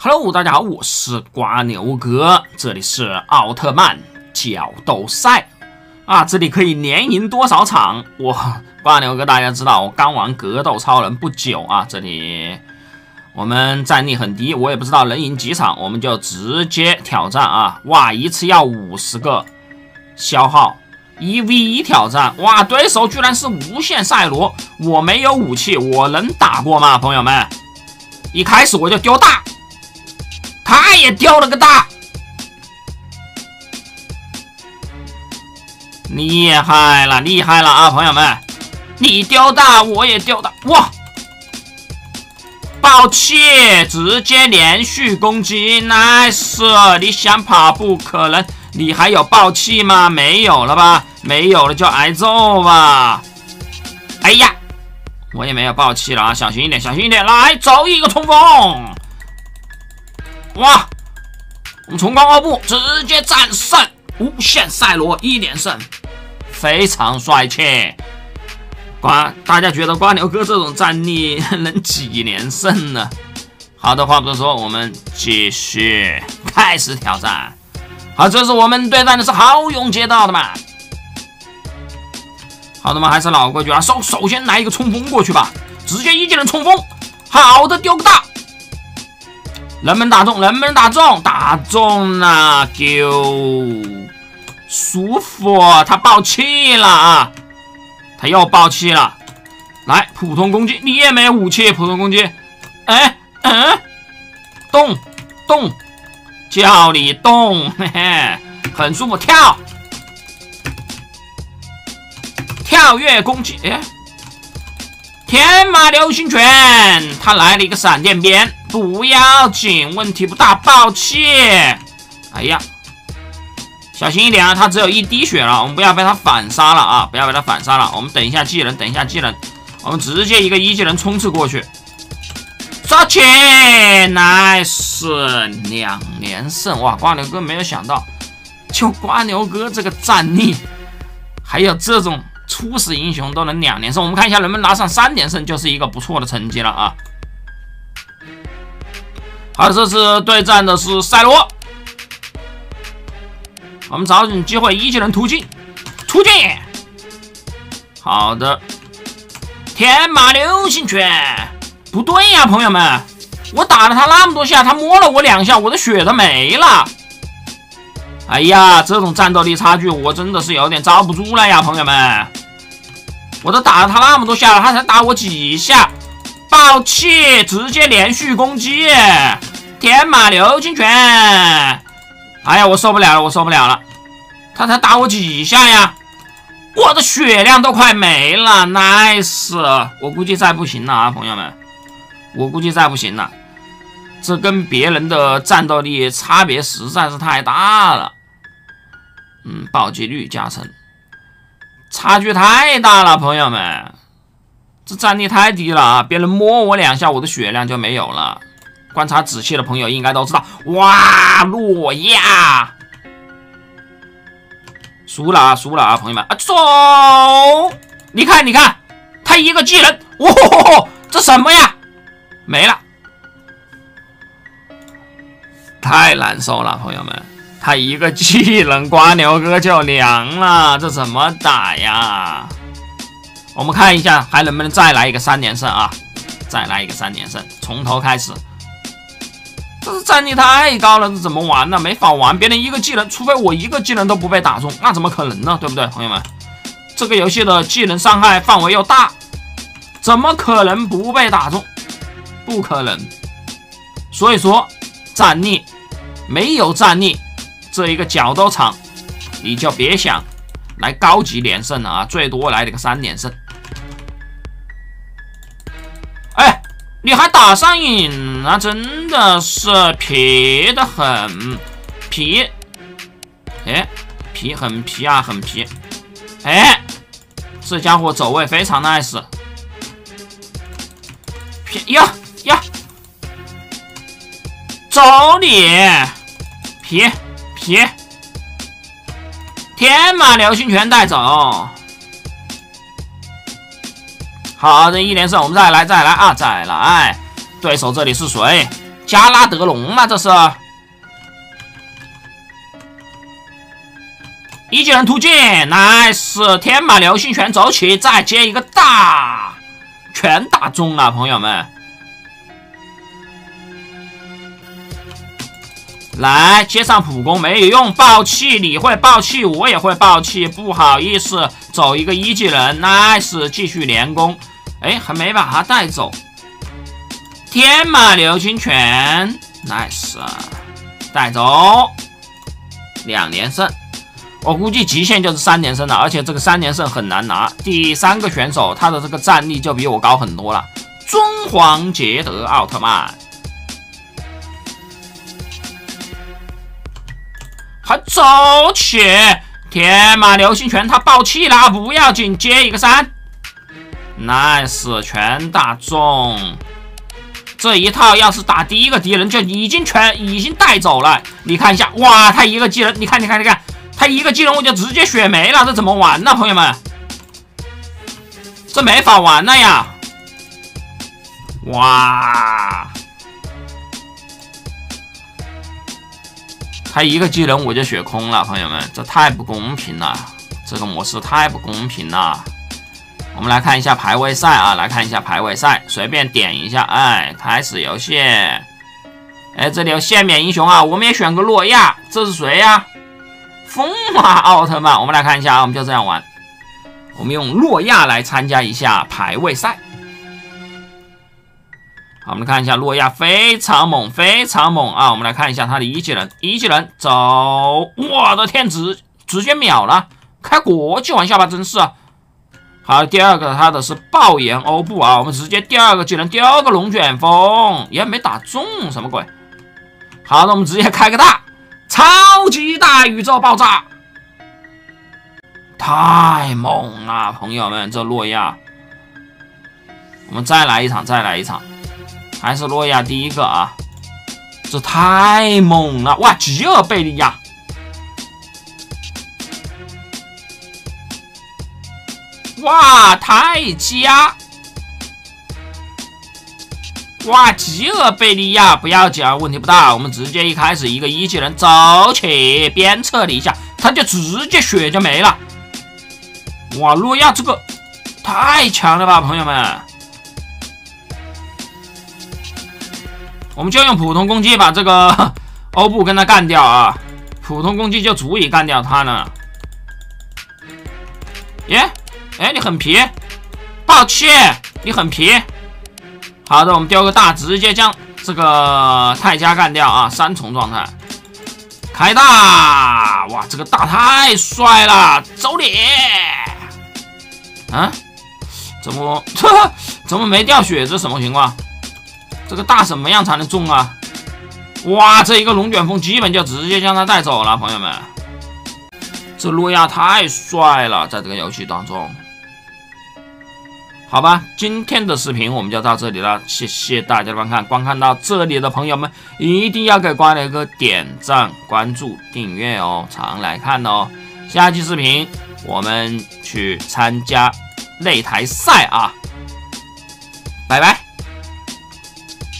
Hello， 大家好，我是瓜牛哥，这里是奥特曼角斗赛啊，这里可以连赢多少场？瓜牛哥大家知道，我刚玩格斗超人不久啊，这里我们战力很低，我也不知道能赢几场，我们就直接挑战啊！哇，一次要50个消耗，1v1挑战，哇，对手居然是无限赛罗，我没有武器，我能打过吗？朋友们，一开始我就丢大。他也丢了个大，厉害了，厉害了啊，朋友们！你丢大，我也丢大，哇！爆气，直接连续攻击 ，nice！ 你想跑不可能，你还有爆气吗？没有了吧？没有了就挨揍吧！哎呀，我也没有爆气了啊，小心一点，小心一点，来走一个冲锋！哇！我们冲冠2步，直接战胜无限赛罗1连胜，非常帅气。大家觉得瓜牛哥这种战力能几连胜呢？好的，话不多说，我们继续开始挑战。好，这是我们对战的是豪勇街的奥特曼。好的嘛，还是老规矩啊，首先来一个冲锋过去吧，直接一技能冲锋。好的，丢个大。能不能打中？能不能打中？打中了，丢！舒服，他爆气了啊！他又爆气了。来，普通攻击，你也没武器，普通攻击。动，叫你动，嘿嘿，很舒服，跳跃攻击，天马流星拳，他来了一个闪电鞭。不要紧，问题不大，爆气！哎呀，小心一点啊，他只有1滴血了，我们不要被他反杀了啊！不要被他反杀了，我们等一下技能，我们直接一个1技能冲刺过去，杀气 ，nice， 2连胜！哇，瓜牛哥没有想到，就瓜牛哥这个战力，还有这种初始英雄都能2连胜，我们看一下能不能拿上3连胜，就是一个不错的成绩了啊！好，这次对战的是赛罗，我们找准机会1技能突进，好的，天马流星拳，不对呀，朋友们，我打了他那么多下，他摸了我2下，我的血都没了。哎呀，这种战斗力差距，我真的是有点招不住了呀，朋友们，我都打了他那么多下了，他才打我几下。爆气，直接连续攻击，天马流星拳！哎呀，我受不了了，他才打我几下呀？我的血量都快没了 ，nice！ 我估计再不行了啊，朋友们，我估计再不行了，这跟别人的战斗力差别实在是太大了。暴击率加成，差距太大了，朋友们。这战力太低了啊！别人摸我2下，我的血量就没有了。观察仔细的朋友应该都知道。哇，诺亚输了啊，朋友们啊，走！你看，他一个技能，哇，这什么呀？没了，太难受了，朋友们。他一个技能，瓜牛哥就凉了，这怎么打呀？我们看一下还能不能再来一个3连胜啊！再来一个3连胜，从头开始。这是战力太高了，这怎么玩呢？没法玩，别人一个技能，除非我一个技能都不被打中，那怎么可能呢？对不对，朋友们？这个游戏的技能伤害范围又大，怎么可能不被打中？不可能。所以说，战力没有战力，这一个角斗场你就别想来高级连胜了啊！最多来了个3连胜。哎，你还打上瘾了，真的是皮的很皮，皮很皮啊，很皮。这家伙走位非常 nice。皮呀，走你皮。天马流星拳带走，好的1连胜，我们再来啊，对手这里是谁？ 加拉德隆嘛，这是。一技人突进 ，nice！ 天马流星拳走起，再接一个大，全打中了，朋友们。来，接上普攻没有用，爆气你会爆气，我也会爆气，不好意思，走一个一技人 ，nice！ 继续连攻，哎，还没把他带走。天马流星拳 ，nice！ 带走，2连胜。我估计极限就是3连胜了，而且这个3连胜很难拿。第3个选手他的这个战力就比我高很多了。尊皇捷德奥特曼，还走起！天马流星拳他爆气了，不要紧，接一个3 ，nice！ 全打中。这一套要是打第一个敌人就已经带走了。你看一下，哇，他一个技能，你看。他一个技能我就直接血没了，这怎么玩呢，朋友们？这没法玩了呀！哇，他一个技能我就血空了，朋友们，这太不公平了，这个模式太不公平了。我们来看一下排位赛啊，随便点一下，哎，开始游戏。哎，这里有限免英雄啊，我们也选个诺亚，这是谁呀？风马奥特曼，我们来看一下啊，我们就这样玩。我们用诺亚来参加一下排位赛。好，我们看一下诺亚非常猛啊！我们来看一下他的一技能走，我的天，直接秒了，开国际玩笑吧，真是。好，第二个他的是爆炎欧布啊，我们直接第2个技能丢个龙卷风，也没打中，什么鬼？好，那我们直接开个大。超级大宇宙爆炸，太猛了，朋友们，这诺亚，我们再来一场，还是诺亚第一个啊，这太猛了，哇，吉尔贝利亚，哇，泰迦。哇，吉尔贝利亚不要紧，问题不大。我们直接一开始一个一技能走起，鞭策你一下，他就直接血就没了。哇，诺亚这个太强了吧，朋友们！我们就用普通攻击把这个欧布跟他干掉啊，普通攻击就足以干掉他了。耶，哎，你很皮，爆气，你很皮。好的，我们丢个大，直接将这个泰迦干掉啊！3重状态，开大！哇，这个大太帅了，走你！啊？怎么没掉血？这什么情况？这个大什么样才能中啊？哇，这一个龙卷风基本就直接将他带走了，朋友们。这诺亚太帅了，在这个游戏当中。好吧，今天的视频我们就到这里了，谢谢大家的观看。观看到这里的朋友们，一定要给瓜磊哥点赞、关注、订阅哦，常来看哦。下期视频我们去参加擂台赛啊，拜拜。